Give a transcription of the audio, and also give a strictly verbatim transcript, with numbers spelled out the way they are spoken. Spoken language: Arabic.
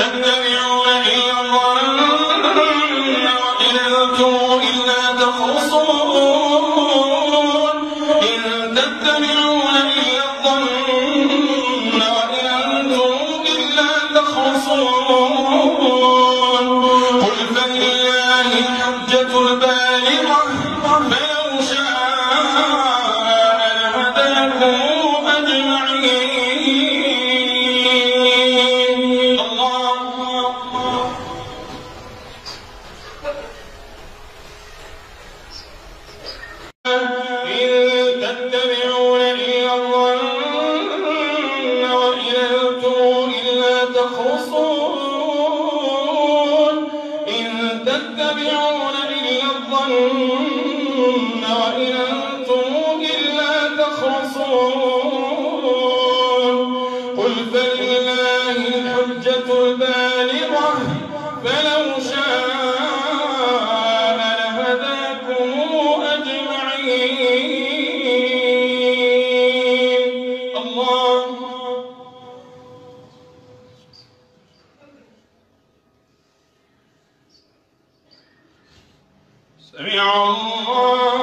تتبعون إلا الظن وإن أنتم إلا تخرصون إن تتبعون إلا الظن وإن أنتم إلا تخرصون قل فلله الحجة البالغة فلو شاء لهداكم أجمعين. الله إن تتبعون إلا الظن وإن أنتم إلا تخرصون إن تتبعون إلا الظن وإن أنتم إلا تخرصون قل فلله الحجة البالغة فلو شاء لهداكم أجمعين. الله سمع الله